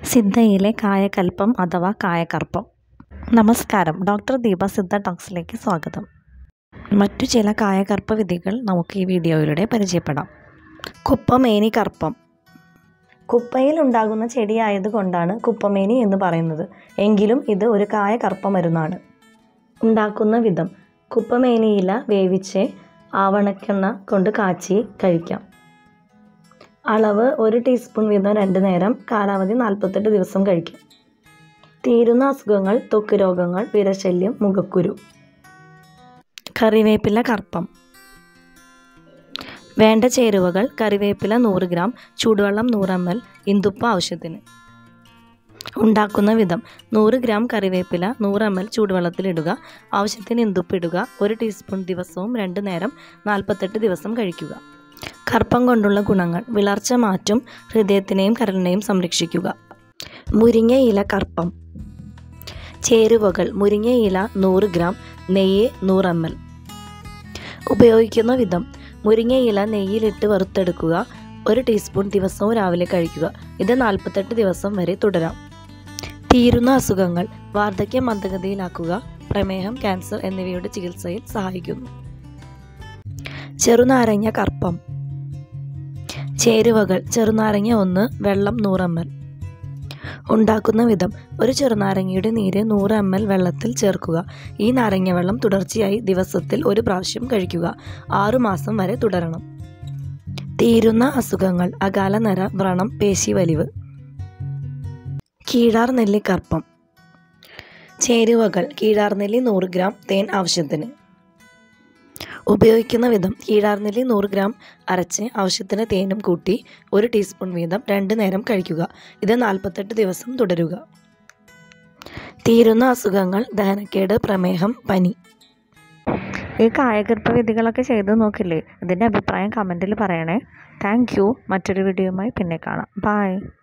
സിദ്ധയിലെ കായകൽപ്പം അഥവാ കായകർപ്പം. നമസ്കാരം, ഡോക്ടർ ദീപ സിദ്ധ ടോക്സിലേക്ക് സ്വാഗതം. മറ്റു ചില കായകർപ്പ വിധികൾ നമുക്ക് ഈ വീഡിയോയിലൂടെ പരിചയപ്പെടാം. കുപ്പമേനി കർപ്പം. കുപ്പയിൽ ഉണ്ടാകുന്ന ചെടിയായതുകൊണ്ടാണ് കുപ്പമേനി എന്ന് പറയുന്നത്. എങ്കിലും ഇത് ഒരു കായകർപ്പ മരുന്നാണ്. ഉണ്ടാക്കുന്ന വിധം: കുപ്പമേനിയില വേവിച്ച് ആവണക്കെണ്ണ കൊണ്ട് കാച്ചി കഴിക്കാം. അളവ് 1 ടീസ്പൂൺ വീതം 2 നേരം. കാലാവധി 48 ദിവസം കഴിക്കാം. തീരുന്ന അസുഖങ്ങൾ: ത്വക്ക് രോഗങ്ങൾ, വിരശല്യം, മുഖക്കുരു. കറിവേപ്പില കർപ്പം. വേണ്ട ചേരുവകൾ: കറിവേപ്പില 100 ഗ്രാം, ചൂടുവെള്ളം 100 ml, ഇന്ദുപ്പ് ആവശ്യത്തിന്. ഉണ്ടാക്കുന്ന വിധം: 100 ഗ്രാം കറിവേപ്പില 100 ml ചൂടുവെള്ളത്തിലിടുക. ആവശ്യത്തിന് ഇന്ദുപ്പ് ഇടുക. 1 ടീസ്പൂൺ ദിവസവും 2 നേരം 48 ദിവസം കഴിക്കുക. കർപ്പം കൊണ്ടുള്ള ഗുണങ്ങൾ: വിളർച്ച മാറ്റും, ഹൃദയത്തിനെയും കരളിനെയും സംരക്ഷിക്കുക. മുരിങ്ങയില കർപ്പം. ചേരുവകൾ: മുരിങ്ങയില 100 ഗ്രാം, നെയ്യ് 100 ml. ഉപയോഗിക്കുന്ന വിധം: മുരിങ്ങയില നെയ്യിലിട്ട് വറുത്തെടുക്കുക. 1 ടീസ്പൂൺ ദിവസവും രാവിലെ കഴിക്കുക. ഇത് 48 ദിവസം വരെ തുടരാം. തീരുന്ന അസുഖങ്ങൾ: വാർദ്ധക്യം മന്ദഗതിയിലാക്കുക, പ്രമേഹം, ക്യാൻസർ എന്നിവയുടെ ചികിത്സയിൽ സഹായിക്കുന്നു. ചെറുനാരങ്ങ കർപ്പം. ചേരുവകൾ: ചെറുനാരങ്ങ 1, വെള്ളം 100 ml. ഉണ്ടാക്കുന്ന വിധം: ഒരു ചെറുനാരങ്ങയുടെ നീര് 100 ml വെള്ളത്തിൽ ചേർക്കുക. ഈ നാരങ്ങ വെള്ളം തുടർച്ചയായി ദിവസത്തിൽ 1 പ്രാവശ്യം കഴിക്കുക. 6 മാസം വരെ തുടരണം. തീരുന്ന അസുഖങ്ങൾ: അകാലനര, വ്രണം, പേശിവലിവ്. കീഴാർനെല്ലി കർപ്പം. ചേരുവകൾ: കീഴാർനെല്ലി 100 ഗ്രാം, തേൻ ആവശ്യത്തിന്. ഉപയോഗിക്കുന്ന വിധം: കീഴാർനെല്ലി 100 ഗ്രാം അരച്ച് ആവശ്യത്തിന് തേനും കൂട്ടി 1 ടീസ്പൂൺ വീതം 2 നേരം കഴിക്കുക. ഇത് 48 ദിവസം തുടരുക. തീരുന്ന അസുഖങ്ങൾ: ദഹനക്കേട്, പ്രമേഹം, പനി. ഈ കായകർപ്പ വിധികളൊക്കെ ചെയ്ത് നോക്കില്ലേ? അതിൻ്റെ അഭിപ്രായം കമൻറ്റിൽ പറയണേ. Thank you. മറ്റൊരു വീഡിയോയുമായി പിന്നെ കാണാം. ബൈ.